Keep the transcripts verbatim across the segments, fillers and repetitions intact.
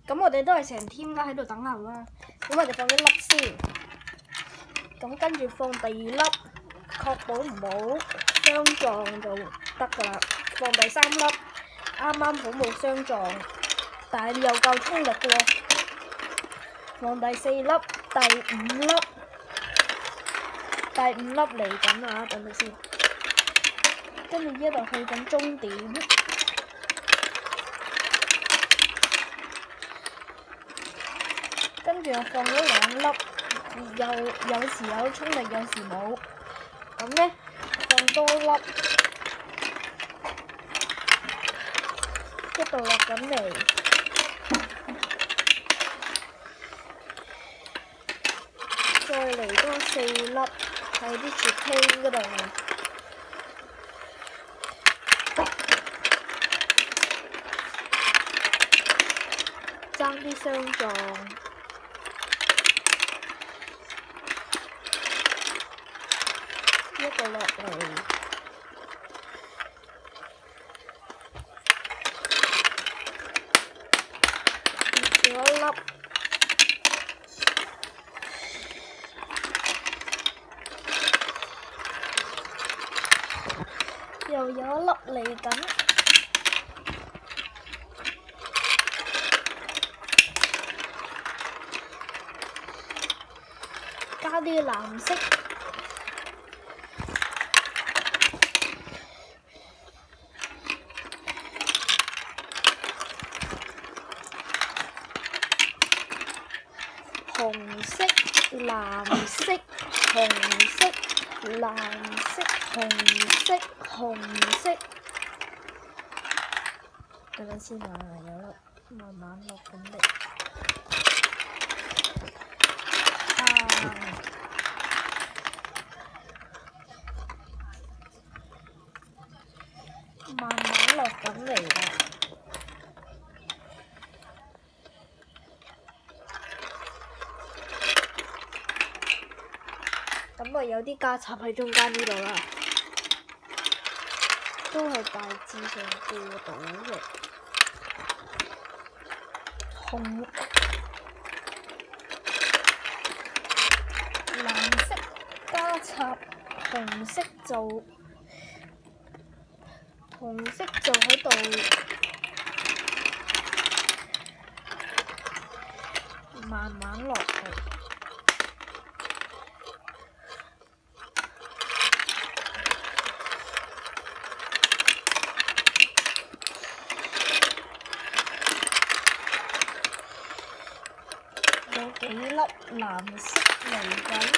咁我哋都係成 team 啦，喺度等候啦。咁我哋放啲粒先，咁跟住放第二粒，確保唔好相撞就得㗎啦。放第三粒，啱啱好冇相撞，但係又夠衝力嘅喎。放第四粒，第五粒，第五粒嚟緊啊！等陣先，跟住呢度去緊終點。跟住我放咗兩粒，有有時有衝力，有時冇。咁呢，放多粒，一度落緊嚟，再嚟多四粒喺啲雪梯嗰度，爭啲相撞。一個落嚟，跌咗一粒，又有一粒嚟緊，加啲藍色。紅色、藍色、紅色、藍色、紅色、紅色。等陣先啊，有粒慢慢落緊嚟。啊！慢慢落緊嚟啦。咁啊，有啲加插喺中間呢度啦，都係大致上過到嘅。紅、藍色加插，紅色就紅色就喺度慢慢落去。有幾粒藍色嚟緊，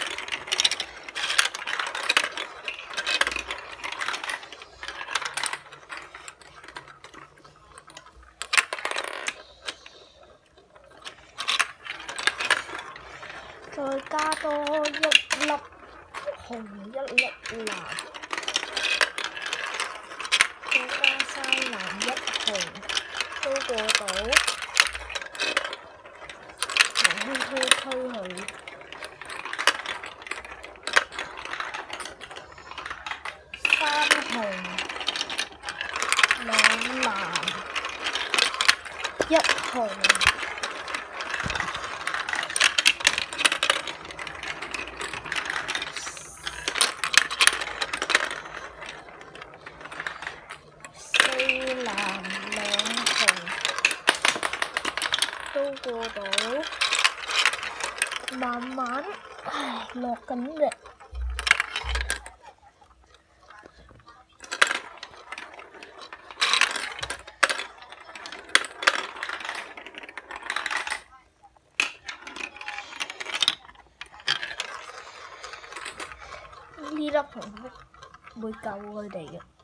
再加多一粒紅，一粒藍，再加三藍一紅，都過到。推推推佢，三紅兩藍一紅，四藍兩紅都過到。慢慢，唉，落緊嘅。呢粒紅會救佢哋嘅。